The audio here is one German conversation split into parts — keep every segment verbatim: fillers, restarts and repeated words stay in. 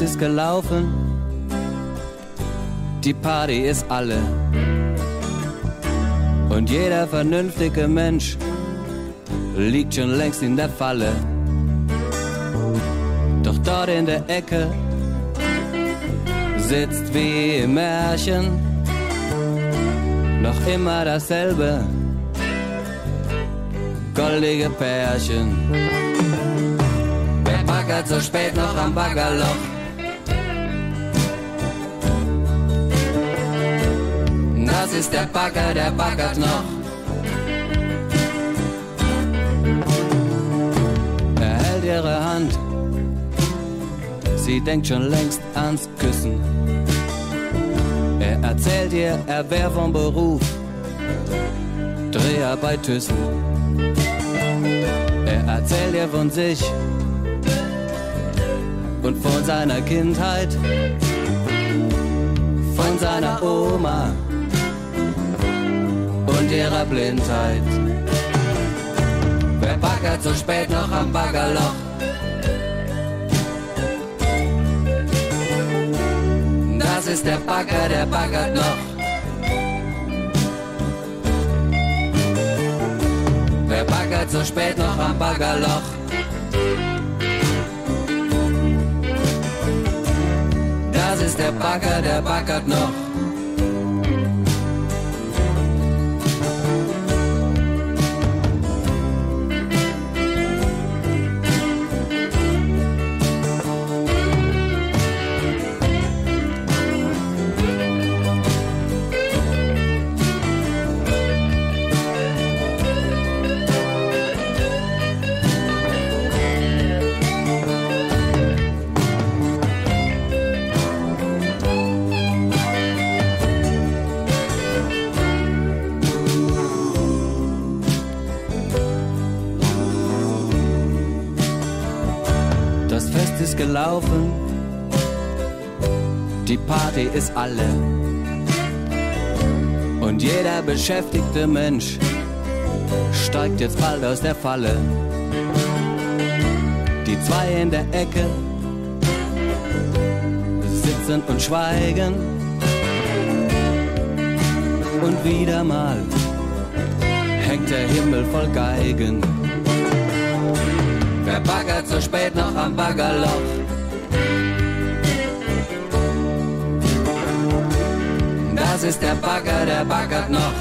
ist gelaufen, die Party ist alle. Und jeder vernünftige Mensch liegt schon längst in der Falle. Doch dort in der Ecke sitzt wie im Märchen noch immer dasselbe goldige Pärchen. Wer baggert so spät noch am Baggerloch? Das ist der Bagger, der baggert noch. Er hält ihre Hand, sie denkt schon längst ans Küssen. Er erzählt ihr, er wär vom Beruf Dreher bei Thyssen. Er erzählt ihr von sich und von seiner Kindheit, von seiner Oma und ihrer Blindheit. Wer baggert so spät noch am Baggerloch? Das ist der Bagger, der baggert noch. Wer baggert so spät noch am Baggerloch? Das ist der Bagger, der baggert noch. Das Fest ist gelaufen, die Party ist alle. Und jeder beschäftigte Mensch steigt jetzt bald aus der Falle. Die zwei in der Ecke sitzen und schweigen. Und wieder mal hängt der Himmel voll Geigen. Wer baggert so spät noch am Baggerloch? Das ist der Bagger, der baggert noch.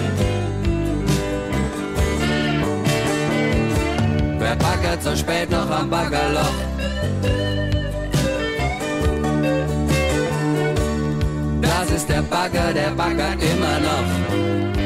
Wer baggert so spät noch am Baggerloch? Das ist der Bagger, der baggert immer noch.